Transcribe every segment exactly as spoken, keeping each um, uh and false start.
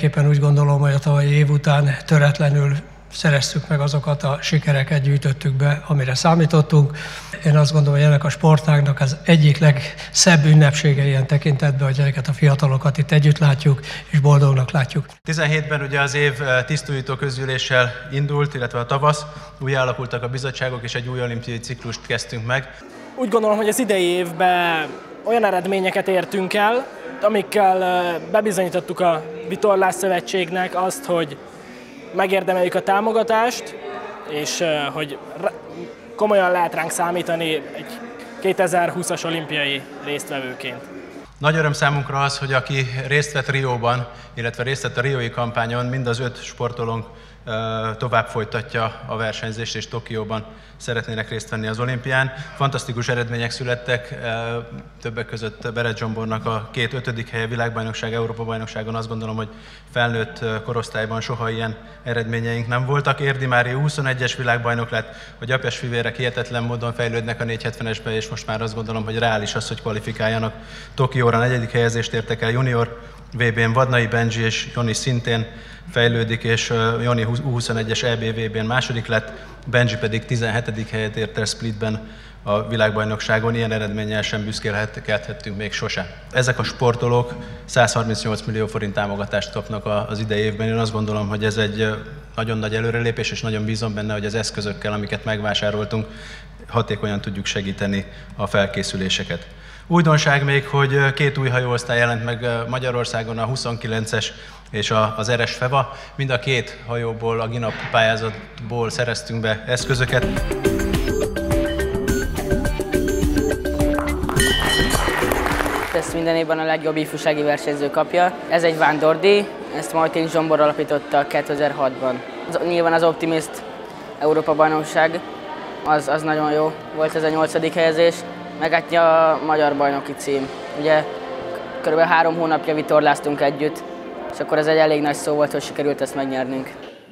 mindenképpen úgy gondolom, hogy a tavalyi év után töretlenül szereztük meg azokat a sikereket, gyűjtöttük be, amire számítottunk. Én azt gondolom, hogy ennek a sportágnak az egyik legszebb ünnepsége ilyen tekintetben, hogy ezeket a fiatalokat itt együtt látjuk, és boldognak látjuk. tizenhétben ugye az év tisztújító közgyűléssel indult, illetve a tavasz. Új alakultak a bizottságok, és egy új olimpiai ciklust kezdtünk meg. Úgy gondolom, hogy az idei évben olyan eredményeket értünk el, amikkel bebizonyítottuk a Vitorlás Szövetségnek azt, hogy megérdemeljük a támogatást, és hogy komolyan lehet ránk számítani egy kétezer-húszas olimpiai résztvevőként. Nagy öröm számunkra az, hogy aki részt vett Rióban, illetve részt vett a riói kampányon, mind az öt sportolónk tovább folytatja a versenyzést, és Tokióban szeretnének részt venni az olimpián. Fantasztikus eredmények születtek, többek között Beret Zsombornak a két ötödik helye világbajnokság, Európa-bajnokságon. Azt gondolom, hogy felnőtt korosztályban soha ilyen eredményeink nem voltak. Érdi Mária huszonegyes világbajnok lett, a gyapjas fivérek hihetetlen módon fejlődnek a négyszázhetvenesbe, és most már azt gondolom, hogy reális az, hogy kvalifikáljanak Tokióra. Negyedik helyezést értek el junior vé bén, Vadnai Benji és Joni szintén fejlődik, és Joni huszonegyes é bé vé bén második lett, Benji pedig tizenhetedik helyet ért el Splitben a világbajnokságon. Ilyen eredménnyel sem büszkélkedhettünk még sosem. Ezek a sportolók százharmincnyolc millió forint támogatást kapnak az idei évben. Én azt gondolom, hogy ez egy nagyon nagy előrelépés, és nagyon bízom benne, hogy az eszközökkel, amiket megvásároltunk, hatékonyan tudjuk segíteni a felkészüléseket. Újdonság még, hogy két új hajóosztály jelent meg Magyarországon, a huszonkilences és az Eres Feva. Mind a két hajóból, a GINAP pályázatból szereztünk be eszközöket. Ezt minden évben a legjobb ifjúsági versenyző kapja. Ez egy vándordíj, ezt Martin Zsombor alapította kétezer-hatban. Nyilván az Optimist Európa-bajnokság, az, az nagyon jó volt, ez a nyolcadik helyezés. Meg hát a magyar bajnoki cím. Ugye körülbelül három hónapja vitorláztunk együtt, és akkor ez egy elég nagy szó volt, hogy sikerült ezt megnyernünk.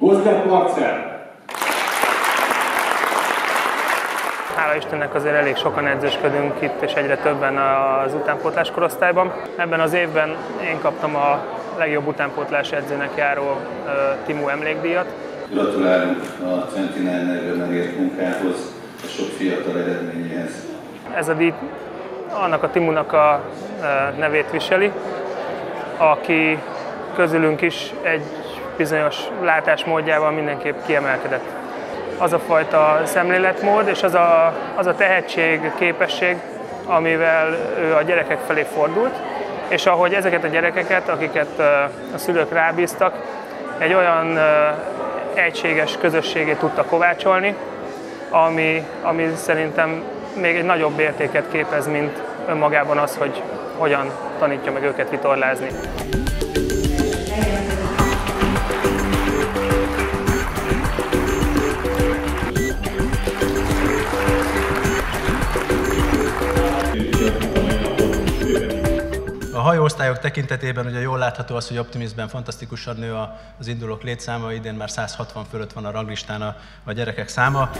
Hála Istennek azért elég sokan edzősködünk itt, és egyre többen az utánpótlás korosztályban. Ebben az évben én kaptam a legjobb utánpótlás edzőnek járó uh, Timu emlékdíjat. Gratulálunk a Centinelnerben elért munkához, a sok fiatal eredményéhez. Ez a díj annak a Timunak a nevét viseli, aki közülünk is egy bizonyos látásmódjával mindenképp kiemelkedett. Az a fajta szemléletmód és az a, az a tehetség, képesség, amivel ő a gyerekek felé fordult, és ahogy ezeket a gyerekeket, akiket a szülők rábíztak, egy olyan egységes közösségét tudta kovácsolni, ami, ami szerintem még egy nagyobb értéket képez, mint önmagában az, hogy hogyan tanítja meg őket vitorlázni. A hajóosztályok tekintetében ugye jól látható az, hogy Optimistben fantasztikusan nő az indulók létszáma, idén már száz hatvan fölött van a ranglistán a, a gyerekek száma.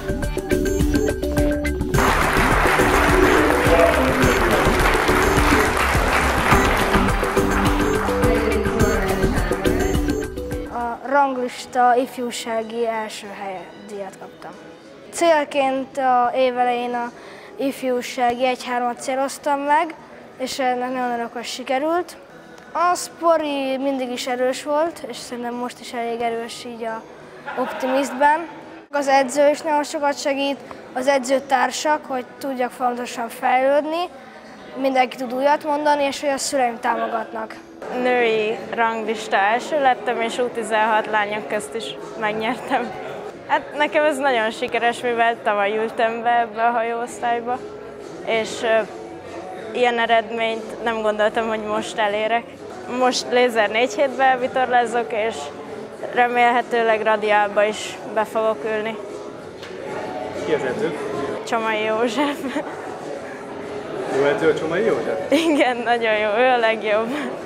A ranglista ifjúsági első helye díjat kaptam. Célként a évelején a ifjúsági egy-hármat céloztam meg, és ennek nagyon örülök, hogy sikerült. A szpori mindig is erős volt, és szerintem most is elég erős így a Optimistben. Az edző is nagyon sokat segít, az edzőtársak, hogy tudjak fontosan fejlődni, mindenki tud újat mondani, és hogy a szüleim támogatnak. Női ranglista első lettem, és U tizenhat lányok közt is megnyertem. Hát nekem ez nagyon sikeres, mivel tavaly ültem be ebbe a hajóosztályba, és ilyen eredményt nem gondoltam, hogy most elérek. Most lézer négy hétben vitorlázok, és remélhetőleg radiálba is be fogok ülni. Ki az edző? Csomai József. Jó edző a Csomai József? Igen, nagyon jó, ő a legjobb.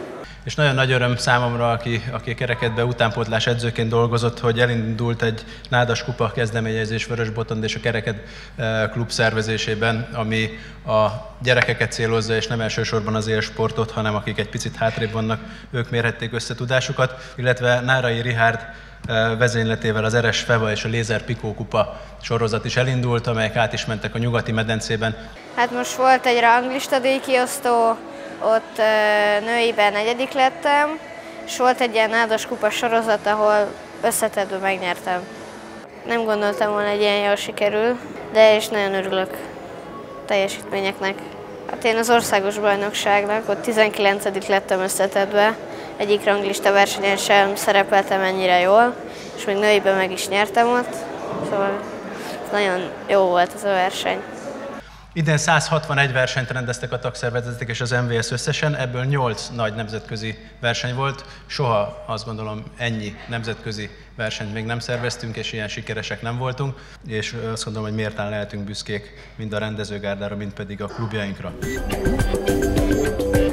És nagyon nagy öröm számomra, aki, aki a kerekedbe utánpótlás edzőként dolgozott, hogy elindult egy Nádas Kupa kezdeményezés Vörösbotond és a Kereked klub szervezésében, ami a gyerekeket célozza, és nem elsősorban az élsportot, hanem akik egy picit hátrébb vannak, ők mérhették össze tudásukat, illetve Nárai Richárd vezényletével az Eres Feva és a Lézer Pikó Kupa sorozat is elindult, amelyek át is mentek a nyugati medencében. Hát most volt egy ranglista díjkiosztó, ott nőiben negyedik lettem, és volt egy ilyen Nádas Kupa sorozat, ahol összetettben megnyertem. Nem gondoltam volna, hogy ilyen jól sikerül, de és nagyon örülök teljesítményeknek. Hát én az országos bajnokságnak, ott tizenkilencedik lettem összetettben, egyik ranglista versenyen sem szerepeltem ennyire jól, és még nőiben meg is nyertem ott, szóval nagyon jó volt ez a verseny. Idén száz hatvanegy versenyt rendeztek a tagszervezetek és az em vé es összesen, ebből nyolc nagy nemzetközi verseny volt. Soha azt gondolom ennyi nemzetközi versenyt még nem szerveztünk, és ilyen sikeresek nem voltunk, és azt gondolom, hogy méltán lehetünk büszkék mind a rendezőgárdára, mind pedig a klubjainkra.